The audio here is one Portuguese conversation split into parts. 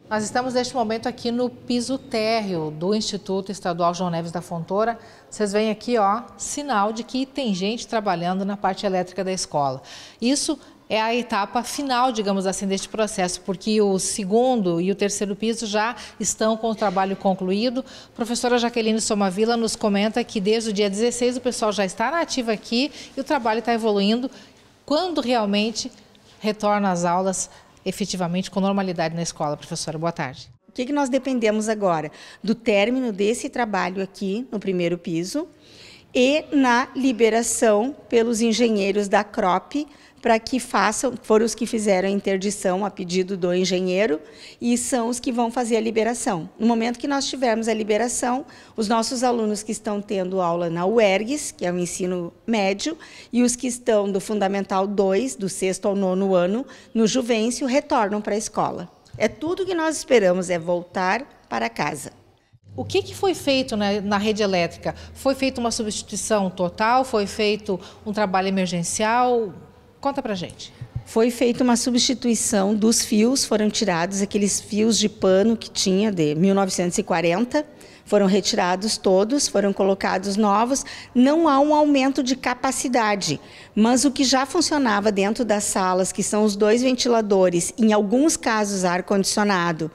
Nós estamos neste momento aqui no piso térreo do Instituto Estadual João Neves da Fontoura. Vocês veem aqui, ó, sinal de que tem gente trabalhando na parte elétrica da escola. Isso é a etapa final, digamos assim, deste processo, porque o segundo e o terceiro piso já estão com o trabalho concluído. A professora Jaqueline Somavila nos comenta que desde o dia 16 o pessoal já está na ativa aqui e o trabalho está evoluindo. Quando realmente retorna às aulas efetivamente com normalidade na escola? Professora, boa tarde. O que nós dependemos agora? Do término desse trabalho aqui no primeiro piso e na liberação pelos engenheiros da CROP para que façam, foram os que fizeram a interdição a pedido do engenheiro e são os que vão fazer a liberação. No momento que nós tivermos a liberação, os nossos alunos que estão tendo aula na UERGS, que é o ensino médio, e os que estão do Fundamental 2, do 6º ao 9º ano, no Juvencio, retornam para a escola. É tudo que nós esperamos, é voltar para casa. O que foi feito na rede elétrica? Foi feita uma substituição total? Foi feito um trabalho emergencial? Conta pra gente. Foi feita uma substituição dos fios, foram tirados aqueles fios de pano que tinha de 1940, foram retirados todos, foram colocados novos. Não há um aumento de capacidade, mas o que já funcionava dentro das salas, que são os 2 ventiladores, em alguns casos ar-condicionado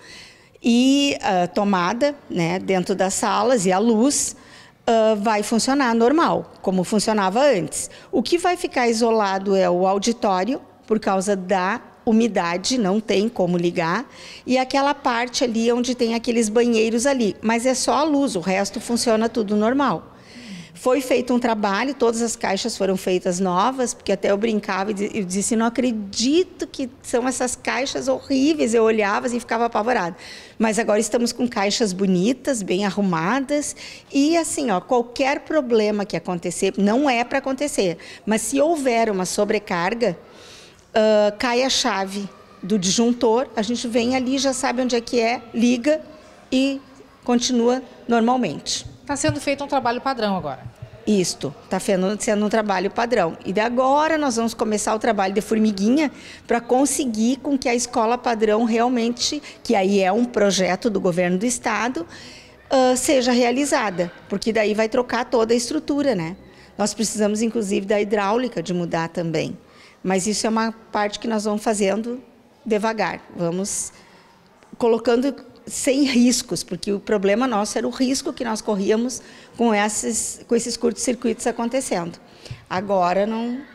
e tomada, né, dentro das salas e a luz, vai funcionar normal, como funcionava antes. O que vai ficar isolado é o auditório, por causa da umidade, não tem como ligar, e aquela parte ali onde tem aqueles banheiros ali, mas é só a luz, o resto funciona tudo normal. Foi feito um trabalho, todas as caixas foram feitas novas, porque até eu brincava e disse, não acredito que são essas caixas horríveis, eu olhava e ficava apavorada. Mas agora estamos com caixas bonitas, bem arrumadas, e assim, ó, qualquer problema que acontecer, não é para acontecer, mas se houver uma sobrecarga, cai a chave do disjuntor, a gente vem ali, já sabe onde é que é, liga e continua normalmente. Está sendo feito um trabalho padrão agora. Isto, está sendo um trabalho padrão. E de agora nós vamos começar o trabalho de formiguinha para conseguir com que a escola padrão realmente, que aí é um projeto do governo do estado, seja realizada. Porque daí vai trocar toda a estrutura, né? Nós precisamos, inclusive, da hidráulica de mudar também. Mas isso é uma parte que nós vamos fazendo devagar. Vamos colocando sem riscos, porque o problema nosso era o risco que nós corríamos com esses curtos-circuitos acontecendo. Agora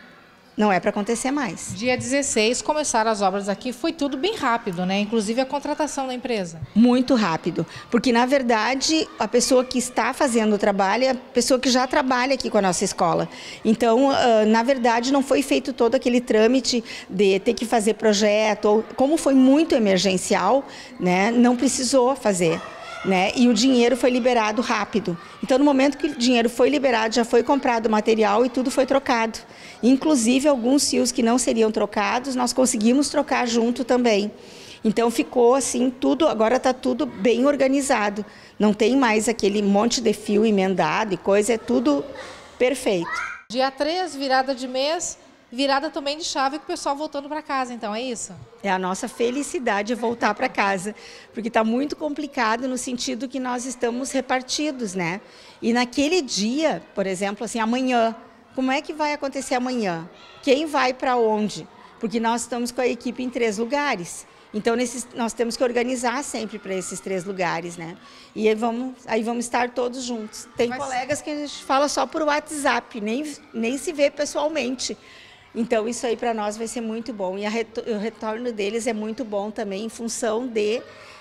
não é para acontecer mais. Dia 16 começaram as obras aqui, foi tudo bem rápido, né? Inclusive a contratação da empresa. Muito rápido, porque na verdade a pessoa que está fazendo o trabalho é a pessoa que já trabalha aqui com a nossa escola. Então, na verdade, não foi feito todo aquele trâmite de ter que fazer projeto, ou, como foi muito emergencial, né? Não precisou fazer. Né? E o dinheiro foi liberado rápido. Então, no momento que o dinheiro foi liberado, já foi comprado o material e tudo foi trocado. Inclusive, alguns fios que não seriam trocados, nós conseguimos trocar junto também. Então, ficou assim, tudo, agora está tudo bem organizado. Não tem mais aquele monte de fio emendado e coisa, é tudo perfeito. Dia 3, virada de mês, virada também de chave, com o pessoal voltando para casa, então, é isso? É a nossa felicidade voltar para casa, porque está muito complicado no sentido que nós estamos repartidos, né? E naquele dia, por exemplo, assim, amanhã, como é que vai acontecer amanhã? Quem vai para onde? Porque nós estamos com a equipe em 3 lugares. Então, nós temos que organizar sempre para esses 3 lugares, né? E aí vamos estar todos juntos. Tem colegas que a gente fala só por WhatsApp, nem se vê pessoalmente. Então, isso aí para nós vai ser muito bom. E o retorno deles é muito bom também, em função de...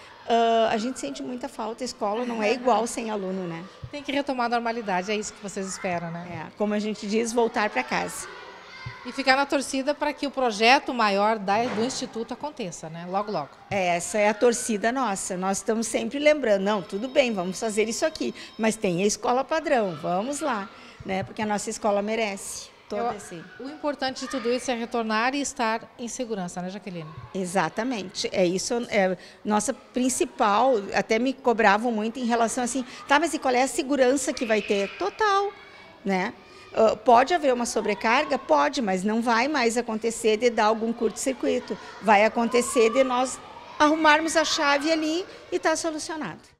a gente sente muita falta, a escola não é igual sem aluno, né? Tem que retomar a normalidade, é isso que vocês esperam, né? Como a gente diz, voltar para casa. E ficar na torcida para que o projeto maior do Instituto aconteça, né? Logo, logo. Essa é a torcida nossa. Nós estamos sempre lembrando, não, tudo bem, vamos fazer isso aqui, mas tem a escola padrão, vamos lá, né? Porque a nossa escola merece. O importante de tudo isso é retornar e estar em segurança, né, Jaqueline? Exatamente. É isso, é nossa principal, até me cobravam muito em relação assim, tá, mas e qual é a segurança que vai ter? Total, né? Pode haver uma sobrecarga? Pode, mas não vai mais acontecer de dar algum curto-circuito. Vai acontecer de nós arrumarmos a chave ali e está solucionado.